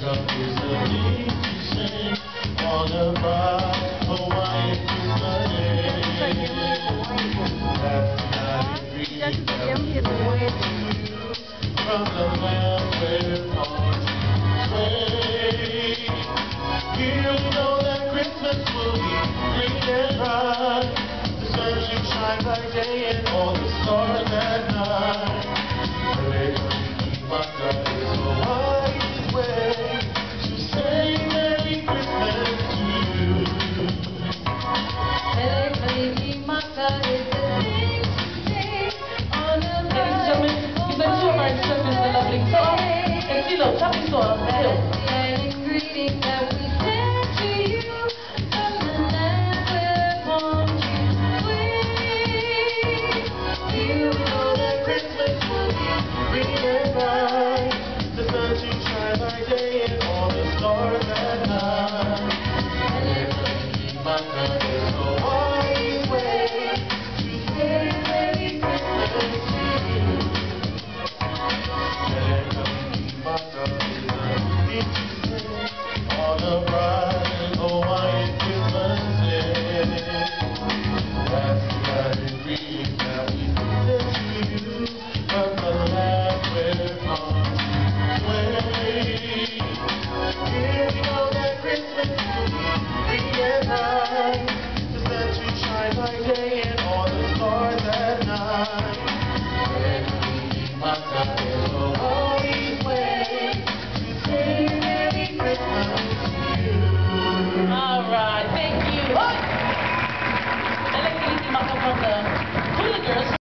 is the thing to sing on a bright Hawaiian Christmas day. That's not a greeting that we bring to you from the land where hearts sway. Here we know that Christmas will be green and bright. The sun should shine by day and all the stars at night. Mele Kalikimaka is Hawaii's way to say Merry Christmas to you. Mele Kalikimaka is the thing to say on a bright You've been too much service, the lovely song. And Tilo, tell me so. That's the greeting that